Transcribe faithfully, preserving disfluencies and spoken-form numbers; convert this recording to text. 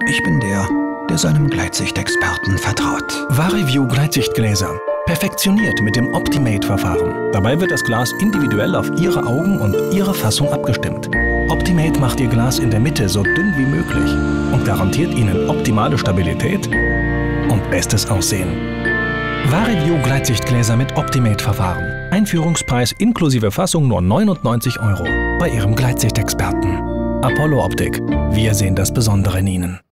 Ich bin der, der seinem Gleitsichtexperten vertraut. Variview Gleitsichtgläser. Perfektioniert mit dem Optimate-Verfahren. Dabei wird das Glas individuell auf Ihre Augen und Ihre Fassung abgestimmt. Optimate macht Ihr Glas in der Mitte so dünn wie möglich und garantiert Ihnen optimale Stabilität und bestes Aussehen. Variview Gleitsichtgläser mit Optimate-Verfahren. Einführungspreis inklusive Fassung nur neunundneunzig Euro bei Ihrem Gleitsichtexperten. Apollo Optik. Wir sehen das Besondere in Ihnen.